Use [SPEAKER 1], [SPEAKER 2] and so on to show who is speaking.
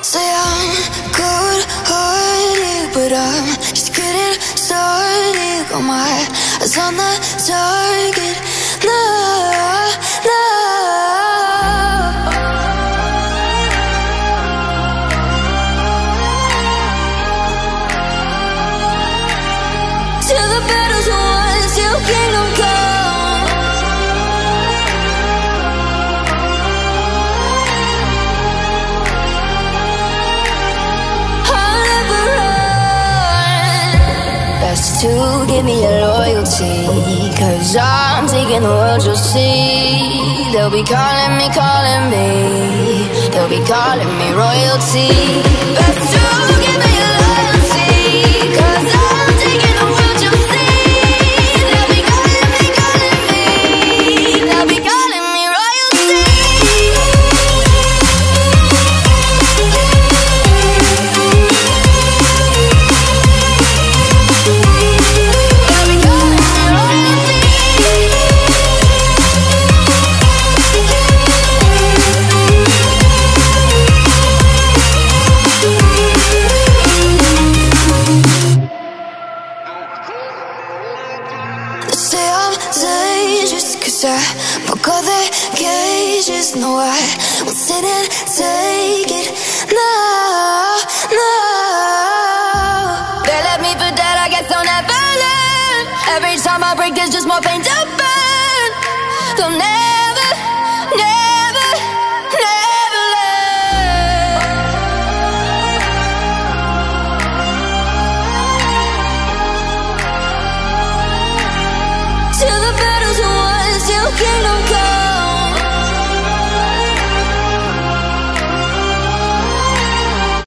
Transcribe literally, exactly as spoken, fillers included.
[SPEAKER 1] Say I'm good-hearted, but I'm just getting started. Got my eyes on the target. No, no. Till the battle's won, till kingdom come. I'll never run. Best to give me your loyalty, 'cause I'm taking the world, you'll see. They'll be calling me, calling me. They'll be calling me royalty. Best to give me your loyalty, 'cause I'm taking the world, you'll see. They'll be calling me, calling me. They'll be calling me royalty. They'll be calling me royalty. They say I'm dangerous, 'cause I broke all their cages. No, I won't sit and take it. No, no. They left me for dead, I guess I'll never learn. Every time I break, there's just more pain to burn. They'll never, never